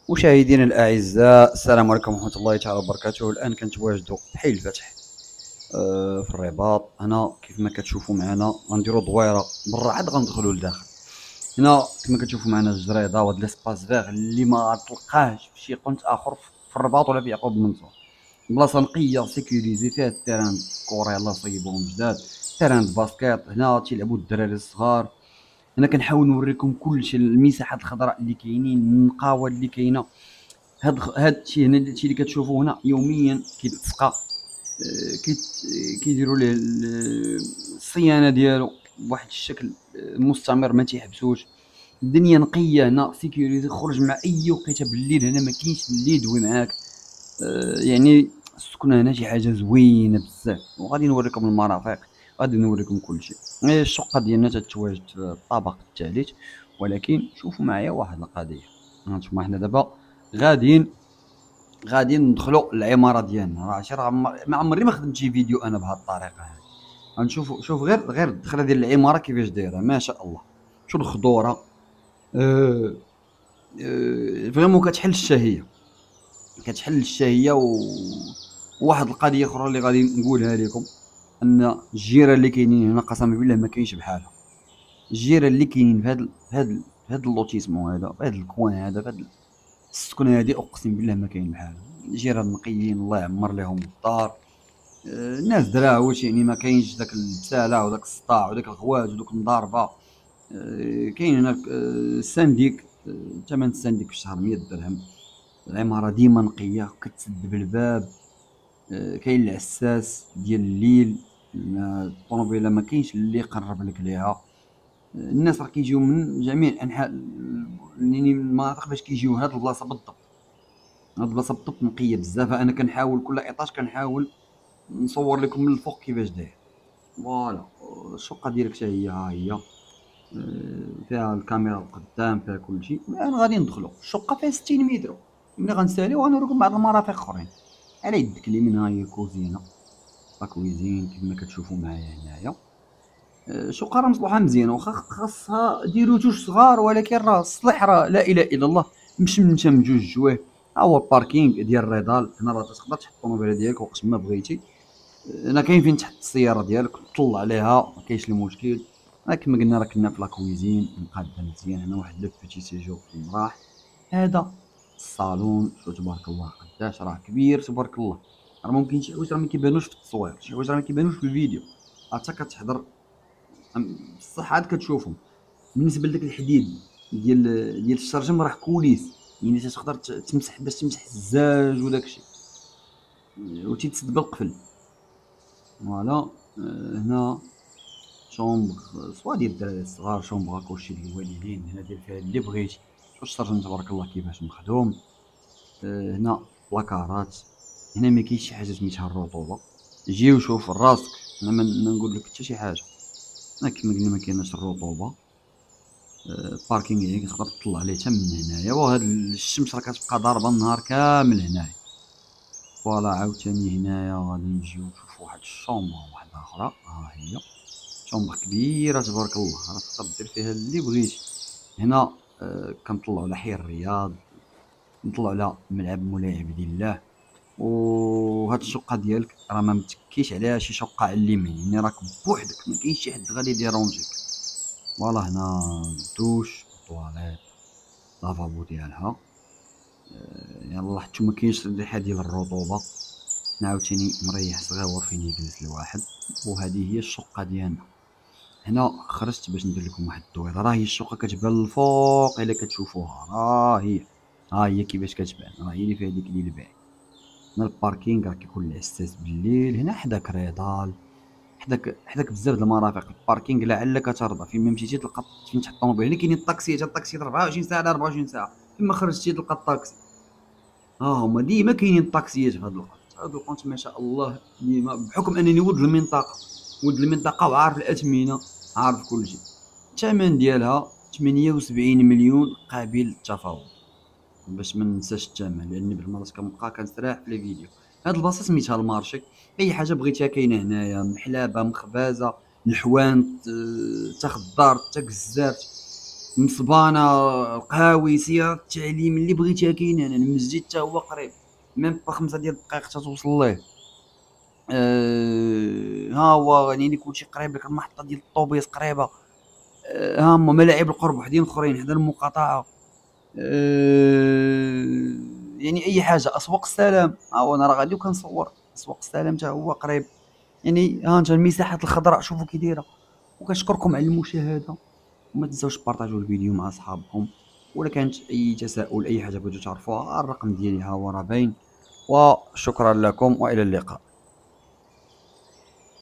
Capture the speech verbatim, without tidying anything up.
مشاهدينا الاعزاء، السلام عليكم ورحمه الله تعالى وبركاته. الان كنتواجدوا حي الفتح آه، في الرباط. هنا كيف ما كتشوفوا معنا غنديروا دويره برا عاد غندخلوا لداخل. هنا كما كتشوفوا معنا الجريده وهاد ليسباس فيغ اللي ما تلقاهش في شي قنت اخر في الرباط ولا في يعقوب بن منصور. بلاصه نقيه سيكوريزي فيها التيران كوري الله صيبوهم جداد، تيران باسكيت هنا تيلعبوا الدراري الصغار. هنا كنحاول نوريكم كلشي، المساحات الخضراء اللي كاينين، النقاوه اللي كاينه. هاد هاد الشيء هنا، الشيء اللي كتشوفوه هنا يوميا كيتسقى، آه، كيت كيديروا ليه الصيانه ديالو بواحد الشكل آه، مستمر، ما تيحبسوش. الدنيا نقيه هنا سيكوريتي، خرج مع اي وقيته بالليل، هنا ما كاينش اللي يدوي معاك. آه، يعني السكنه هنا شي حاجه زوينه بزاف. وغادي نوريكم المرافق، غادي نوريكم كل شيء. الشقه ديالنا تتواجد في الطابق الثالث، ولكن شوفوا معايا واحد القضيه. هانتوما حنا دابا غاديين غادي ندخلوا العماره ديالنا. راه عرفتي، راه ما عمري ما خدمت شي فيديو انا بهذه الطريقه هذه. غنشوفوا، شوف غير غير الدخله ديال العماره كيفاش دايره، ما شاء الله. شو الخضوره، أه أه فريمون كتحل الشهيه، كتحل الشهيه. و وواحد القضيه اخرى اللي غادي نقولها لكم، ان الجيران اللي كاينين هنا قسما بالله ما كاينش بحالها. الجيران اللي كاينين في هذا في هذا في هذا اللوتيسمون هذا، في هذا الكوان هذا، في هذا السكنه هذه، اقسم بالله ما كاين بحالها. جيران نقيين، الله يعمر لهم الدار. آه، الناس دراوش، يعني ما كاينش داك البساله وداك الصداع وداك الغواز ودوك المضاربه. آه، كاين هنا آه، السنديك، ثمن السنديك في الشهر مية درهم. العماره ديما نقيه، كتسد بالباب. آه، كاين العساس ديال الليل، الطوموبيله ما كاينش اللي يقرب لك ليها. الناس راه كيجيو من جميع انحاء يعني المناطق باش كيجيو هاد البلاصه بالضبط. هاد البلاصه بالضبط نقيه بزاف. انا كنحاول كل ايطاج كنحاول نصور لكم من الفوق كيفاش داير. فوالا الشقه ديالك حتى هي، ها هي آه، فيها الكاميرا القدام، فيها كلشي. الان غادي ندخلوا الشقه، فيها ستين متر. ملي غنساليو غنوريكم بعض المرافق اخرين. على يدك اليمين ها هي الكوزينه، لا كويزين كيما كتشوفوا معايا هنايا. آه، شقه راه مصلوحه مزيان، واخا خاصها ديروا جوج صغار، ولكن راه الصلح راه لا اله الا الله مشمته من جوج جوايه. ها هو الباركينغ ديال الريدال. هنا راه تقدر تحط الطوموبيله ديالك وقت ما بغيتي. هنا كاين فين تحط السياره ديالك، طلع عليها ما كاينش المشكل. راه كما قلنا راه كنا في لاكويزين مقاده مزيان. هنا واحد لو بيتي سيجور في المراح. هذا الصالون، شو تبارك الله قداش راه كبير، تبارك الله. راه ممكن شي حوايج راه ما كيبانوش في التصوير، شي حوايج راه ما كيبانوش في الفيديو، حتى كتحضر بصح عاد كتشوفهم. بالنسبه لداك الحديد ديال ديال الشرجم راه كوليس، يعني تقدر تمسح باش تمسح الزاج وداكشي، وتيتسد بالقفل. فوالا آه، هنا شومبغ سوا ديال الدراري الصغار، شومبغ كلشي ديال الوالدين. هنا دير فيها اللي بغيتي. شوف الشرجم تبارك الله كيفاش مخدوم. آه، هنا لاكارات. هنا ما كاينش شي حاجه سميتها الرطوبه. جي وشوف راسك، انا ما نقول لك حتى شي حاجه. هنا كما قلنا ما كايناش الرطوبه. الباركينغ يعني تقدر تطلع عليه حتى من هنايا، وهاد الشمس راه كتبقى ضاربه النهار كامل هنايا. فوالا عاوتاني هنايا غادي نجيو نشوفو واحد الشومبر واحده اخرى. ها هي شومبر كبيره تبارك الله، راه تقدر دير فيها اللي بغيتي. هنا آه كنطلعو على حي الرياض، نطلعو على ملعب مولاي عبد الله. وهاد الشقه ديالك راه ما متكيش عليها شي شقه على اليمين، يعني راك بوحدك، ما كاينش شي حد غادي يديرونجيك. فوالا هنا الدوش، الطواليت، لافابو ديالها. يلاه حتى مكاينش الريحه ديال الرطوبه. عاوتاني مريح صغيور فين يجلس الواحد. وهذه هي الشقه ديالنا. هنا خرجت باش ندير لكم واحد الدويره. راه هي الشقه كتبان للفوق الا كتشوفوها، راه هي ها هي كيفاش كتبان، راه هي اللي فيها ديك اللي الباين. هنا الباركينغ راه كيكون العساس بالليل. هنا حداك ريدال، حداك حداك بزاف د المرافق. الباركينغ لعلك ترضى، فين ما مشيتي تلقى فين تحط الطوموبيل. هنا كاينين الطاكسيات، الطاكسيات أربعة وعشرين ساعه على أربعة وعشرين ساعه، فين ما خرجتي تلقى الطاكسي. ها هما ديما كاينين الطاكسيات في هذا القنت. هذا القنت ما شاء الله ديما، بحكم انني ولد المنطقه، ولد المنطقه وعارف الاثمنه، عارف كل شيء. الثمن ديالها ثمانية وسبعين مليون قابل للتفاوض، باش ما ننساش الثمن، لاني بالمرات كنبقى كنسرح في الفيديو. هاد البلاصه سميتها المارشي. اي حاجه بغيتيها كاينه هنايا، محلابه، مخبازه، الحوانت، آه، تا خضار تا كزارت. مصبانه، القهاوي، سيارة التعليم اللي بغيتيها كاينه هنا، المسجد حتى هو قريب، ميم با خمسة ديال الدقائق حتى توصل ليه. أه ها هو يعني كلشي قريب لك، المحطه ديال الطوبيس قريبه. أه ها هما ملاعب القرب وحدين اخرين حدا المقاطعه. أه يعني اي حاجه، اسواق السلام ها هو انا راه غادي وكنصور، اسواق السلام حتى هو قريب. يعني ها انت المساحات الخضراء شوفوا كي دايره. وكنشكركم على المشاهده، وما تنساوش تبارطاجيو الفيديو مع اصحابكم. ولا كانت اي تساؤل اي حاجه بغيتو تعرفوها الرقم ديالي ها هو راه باين. وشكرا لكم والى اللقاء.